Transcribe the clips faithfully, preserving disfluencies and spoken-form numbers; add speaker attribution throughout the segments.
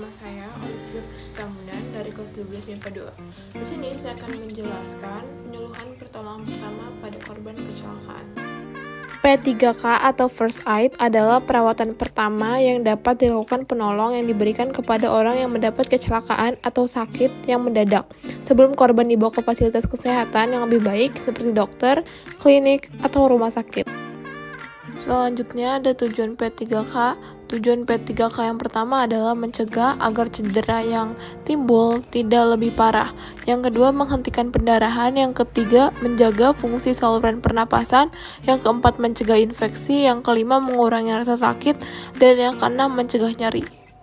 Speaker 1: Nama saya Olivia Kristamunan dari kelas dua belas M I P A dua. Di sini saya akan menjelaskan penyuluhan pertolongan pertama pada korban kecelakaan. P tiga K atau First Aid adalah perawatan pertama yang dapat dilakukan penolong yang diberikan kepada orang yang mendapat kecelakaan atau sakit yang mendadak sebelum korban dibawa ke fasilitas kesehatan yang lebih baik seperti dokter, klinik, atau rumah sakit. Selanjutnya ada tujuan P tiga K. Tujuan P tiga K yang pertama adalah mencegah agar cedera yang timbul tidak lebih parah. Yang kedua, menghentikan pendarahan. Yang ketiga, menjaga fungsi saluran pernapasan. Yang keempat, mencegah infeksi. Yang kelima, mengurangi rasa sakit. Dan yang keenam, mencegah nyeri.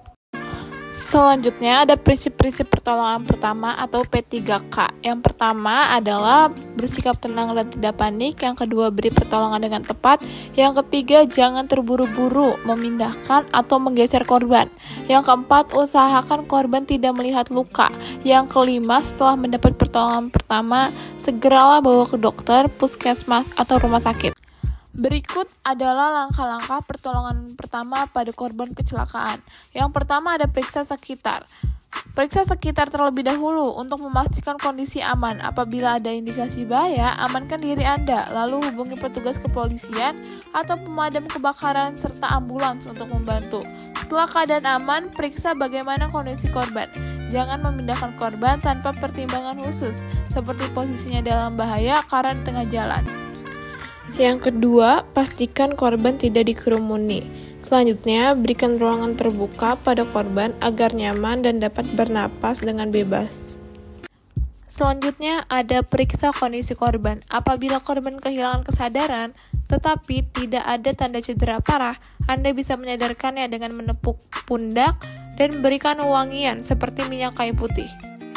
Speaker 1: Selanjutnya ada prinsip-prinsip pertolongan pertama atau P tiga K. Yang pertama adalah bersikap tenang dan tidak panik. Yang kedua, beri pertolongan dengan tepat. Yang ketiga, jangan terburu-buru memindahkan atau menggeser korban. Yang keempat, usahakan korban tidak melihat luka. Yang kelima, setelah mendapat pertolongan pertama, segeralah bawa ke dokter, puskesmas, atau rumah sakit. Berikut adalah langkah-langkah pertolongan pertama pada korban kecelakaan. Yang pertama ada periksa sekitar. Periksa sekitar terlebih dahulu untuk memastikan kondisi aman. Apabila ada indikasi bahaya, amankan diri Anda, lalu hubungi petugas kepolisian atau pemadam kebakaran serta ambulans untuk membantu. Setelah keadaan aman, periksa bagaimana kondisi korban. Jangan memindahkan korban tanpa pertimbangan khusus, seperti posisinya dalam bahaya karena di tengah jalan. Yang kedua, pastikan korban tidak dikerumuni. Selanjutnya, berikan ruangan terbuka pada korban agar nyaman dan dapat bernapas dengan bebas. Selanjutnya, ada periksa kondisi korban. Apabila korban kehilangan kesadaran, tetapi tidak ada tanda cedera parah, Anda bisa menyadarkannya dengan menepuk pundak dan memberikan wangian seperti minyak kayu putih.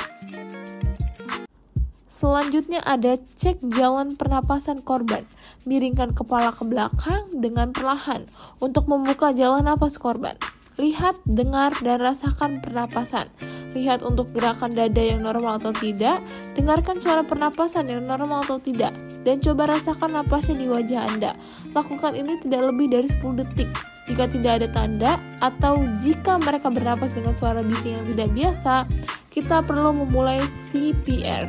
Speaker 1: Selanjutnya ada cek jalan pernapasan korban. Miringkan kepala ke belakang dengan perlahan untuk membuka jalan napas korban. Lihat, dengar, dan rasakan pernapasan. Lihat untuk gerakan dada yang normal atau tidak. Dengarkan suara pernapasan yang normal atau tidak. Dan coba rasakan napasnya di wajah Anda. Lakukan ini tidak lebih dari sepuluh detik. Jika tidak ada tanda atau jika mereka bernapas dengan suara bising yang tidak biasa, kita perlu memulai C P R.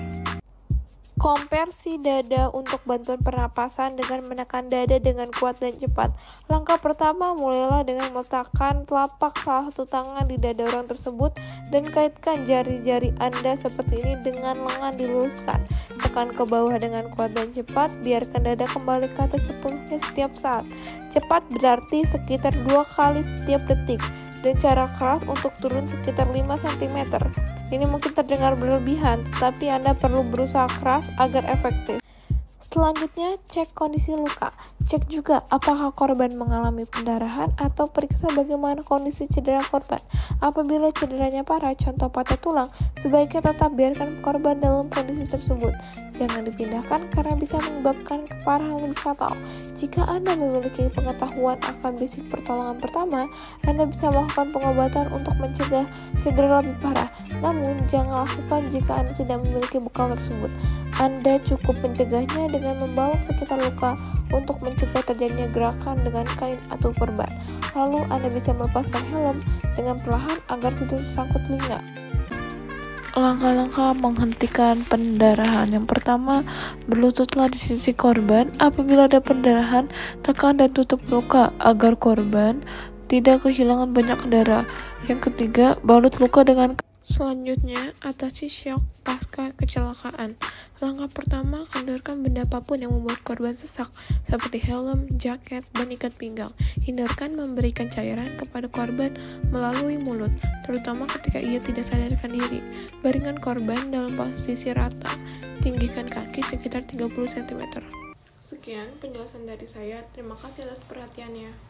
Speaker 1: Kompresi dada untuk bantuan pernapasan dengan menekan dada dengan kuat dan cepat. Langkah pertama, mulailah dengan meletakkan telapak salah satu tangan di dada orang tersebut dan kaitkan jari-jari Anda seperti ini dengan lengan diluruskan. Tekan ke bawah dengan kuat dan cepat, biarkan dada kembali ke atas sepenuhnya setiap saat. Cepat berarti sekitar dua kali setiap detik, dan cara keras untuk turun sekitar lima sentimeter. Ini mungkin terdengar berlebihan, tetapi Anda perlu berusaha keras agar efektif. Selanjutnya, cek kondisi luka. Cek juga apakah korban mengalami pendarahan atau periksa bagaimana kondisi cedera korban. Apabila cederanya parah, contoh patah tulang, sebaiknya tetap biarkan korban dalam kondisi tersebut. Jangan dipindahkan karena bisa menyebabkan keparahan lebih fatal. Jika Anda memiliki pengetahuan akan basic pertolongan pertama, Anda bisa melakukan pengobatan untuk mencegah cedera lebih parah. Namun, jangan lakukan jika Anda tidak memiliki bekal tersebut. Anda cukup mencegahnya dengan membalok sekitar luka untuk mencegah terjadinya gerakan dengan kain atau perban. Lalu Anda bisa melepaskan helm dengan perlahan agar tidak tersangkut telinga. Langkah-langkah menghentikan pendarahan. Yang pertama, berlututlah di sisi korban. Apabila ada pendarahan, tekan dan tutup luka agar korban tidak kehilangan banyak darah. Yang ketiga, balut luka dengan. Selanjutnya, atasi syok pasca kecelakaan. Langkah pertama, kendorkan benda apapun yang membuat korban sesak, seperti helm, jaket, dan ikat pinggang. Hindarkan memberikan cairan kepada korban melalui mulut, terutama ketika ia tidak sadarkan diri. Baringkan korban dalam posisi rata. Tinggikan kaki sekitar tiga puluh sentimeter. Sekian penjelasan dari saya. Terima kasih atas perhatiannya.